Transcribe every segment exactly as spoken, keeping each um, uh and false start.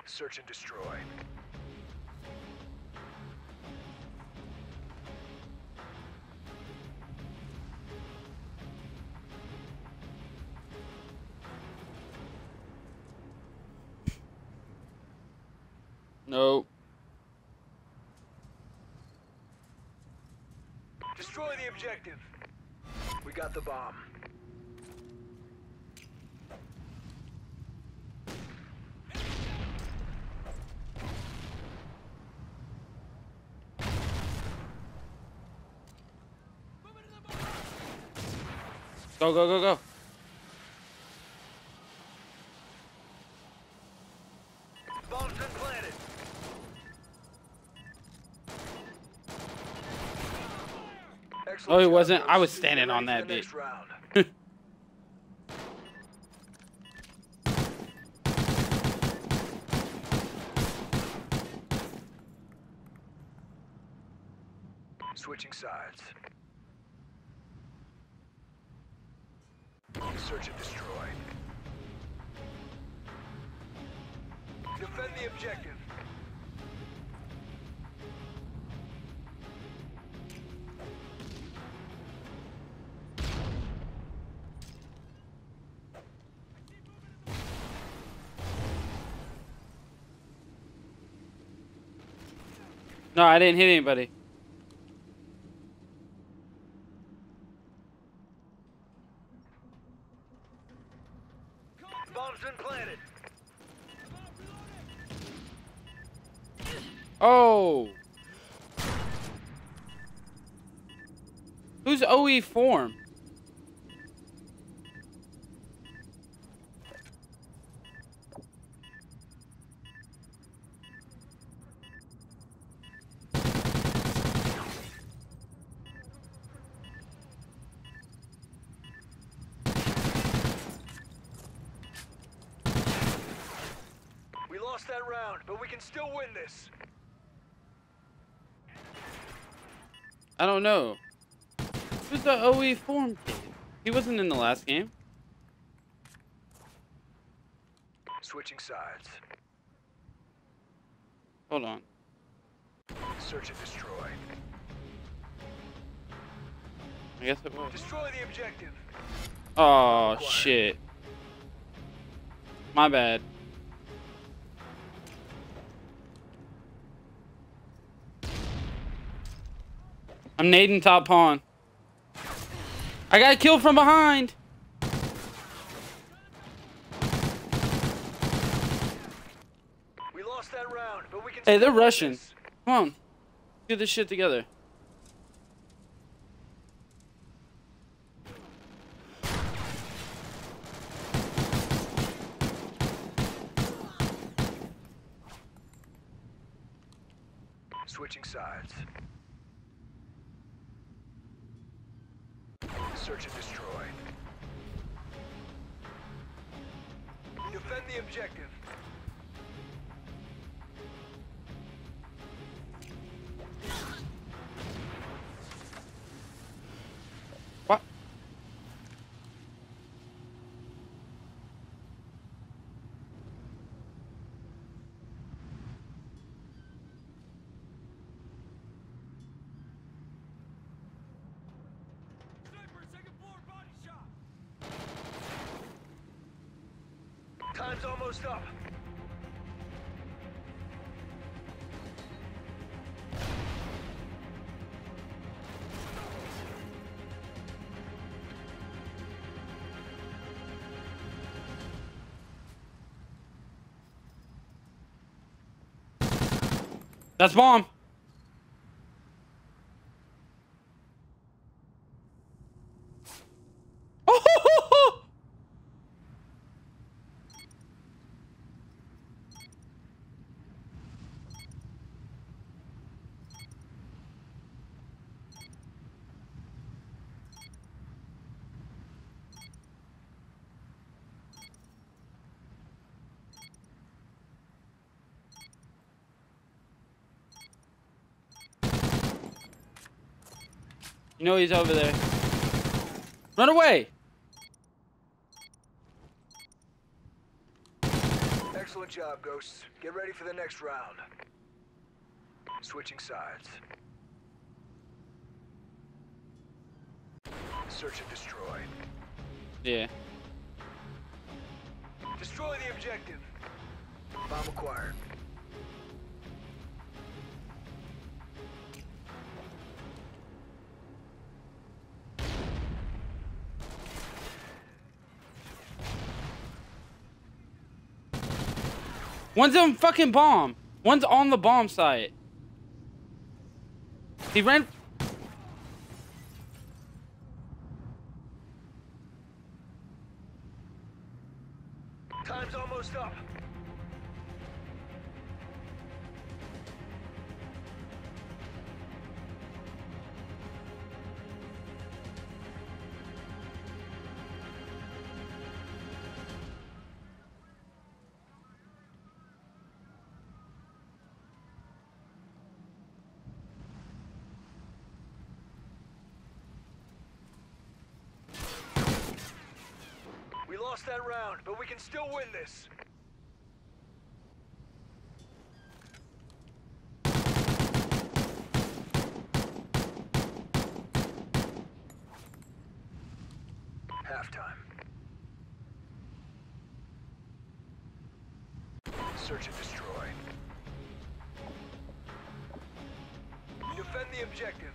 Search and destroy. No. Destroy the objective. We got the bomb. Go, go, go, go. Bomb's been planted. Excellent Oh, he job, wasn't. Ghost. I was Get standing ready on for that the bitch. next round. Switching sides. Search and destroy. Defend the objective. No, I didn't hit anybody. Bomb's been planted. Oh. Who's O E form? We lost that round, but we can still win this. I don't know. Who's the O E form kid? He wasn't in the last game. Switching sides. Hold on. Search and destroy. I guess it was. Destroy the objective. Oh, shit. My bad. I'm nading top pawn. I got killed from behind. We lost that round, but we can Hey, still they're win Russian. this. Come on. Do this shit together. Switching sides. Search and destroy. Defend the objective. What? Time's almost up. That's bomb. You know he's over there. Run away! Excellent Excellent job, Ghosts. Get ready for the next round. Switching sides. Search and destroy. Yeah. Destroy the objective. Bomb acquired. One's on fucking bomb. One's on the bomb site. He ran. Time's almost up. We lost that round, but we can still win this. Halftime. Search and destroy. Defend the objective.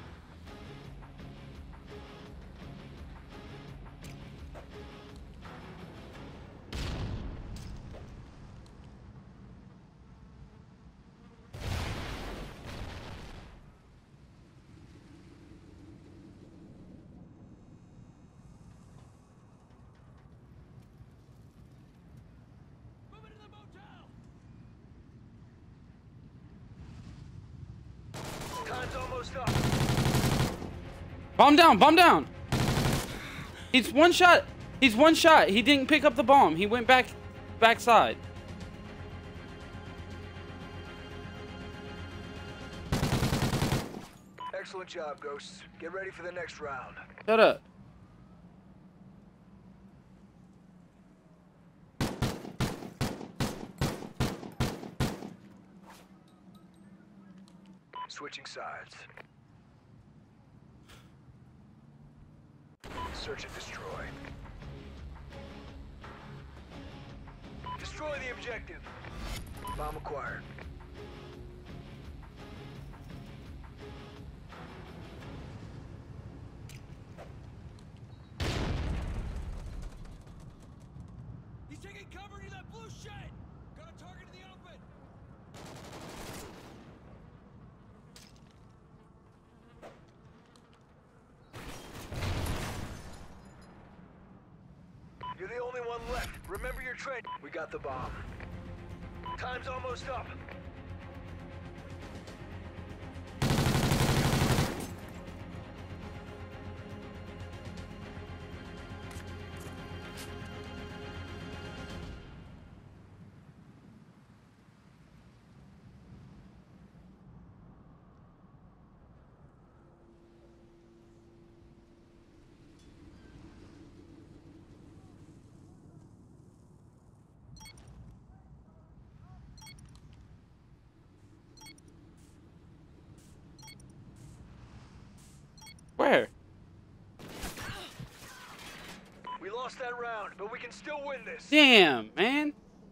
Time's almost up. Bomb down, bomb down. He's one shot. He's one shot. He didn't pick up the bomb. He went back, backside. Excellent job, Ghosts. Get ready for the next round. Shut up. Switching sides. Search and destroy. Destroy the objective. Bomb acquired. He's taking cover in that blue shed! Got a target in the open! You're the only one left. Remember your trade. We got the bomb. Time's almost up. Where? We lost that round, but we can still win this. Damn, man.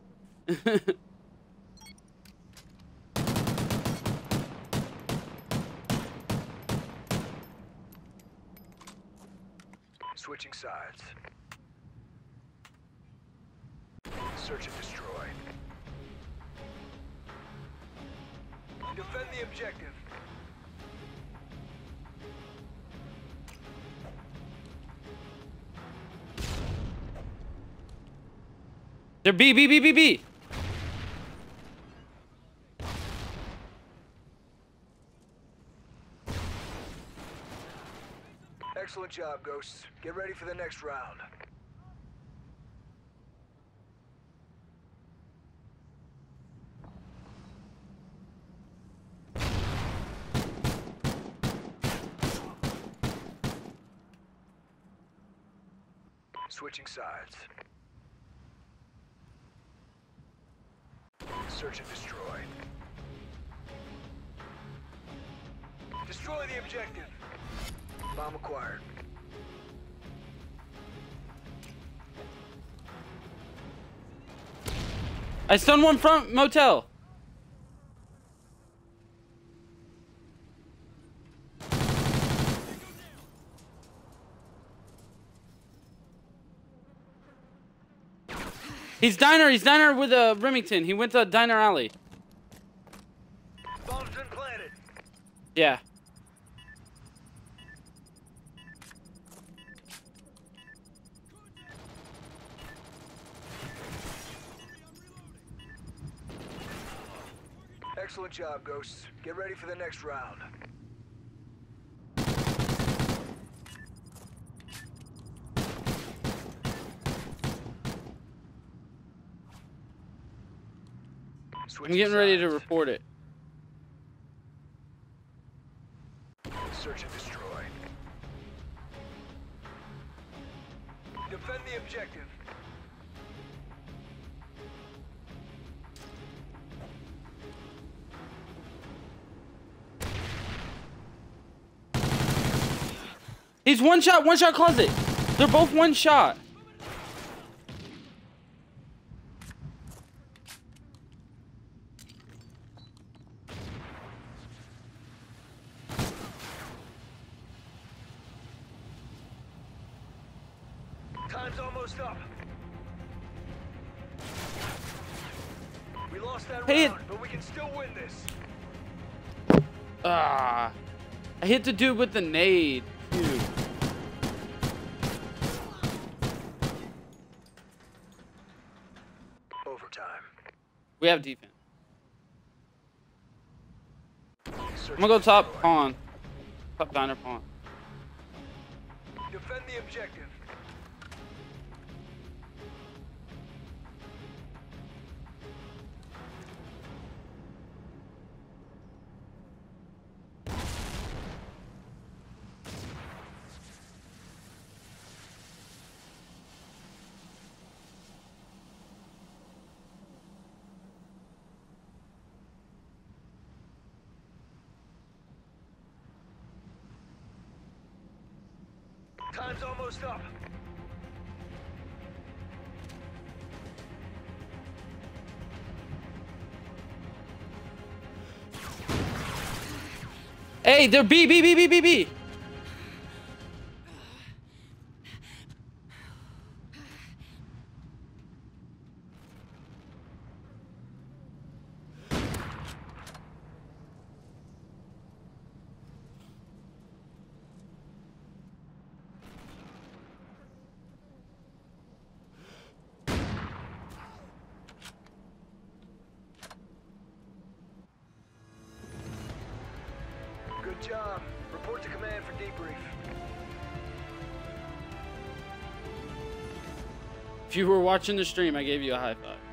Switching sides. Search and destroy. Defend the objective. They're B, B, B, B, B. Excellent job, Ghosts. Get ready for the next round. Switching sides. Search and destroy. Destroy the objective. Bomb acquired. I stunned one front motel. He's diner. He's diner with a Remington. He went to Diner Alley. Bomb's been planted. Yeah. Excellent job, Ghosts. Get ready for the next round. Switch I'm getting ready to sides. report it. Search and destroy. Defend the objective. He's one shot, one shot closet. They're both one shot. Time's almost up. We lost that Hey, round, but we can still win this. Ah, I hit the dude with the nade. Dude. Overtime. We have defense. Search I'm gonna go and top destroy. pawn. Top diner pawn. Defend the objective. Time's almost up. Hey, they're B, B, B, B, B, B. Good job. Report to command for debrief. If you were watching the stream, I gave you a high five.